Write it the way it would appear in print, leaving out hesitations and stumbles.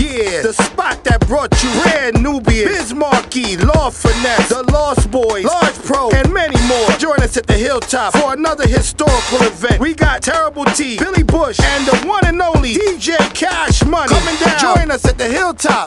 Yeah, the spot that brought you Rare Nubian, Biz Markie, Law Finesse, The Lost Boys, Large Pro, and many more. Join us at the Hilltop for another historical event. We got Terrible T, Billy Bush, and the one and only DJ Cash Money coming down. Join us at the Hilltop.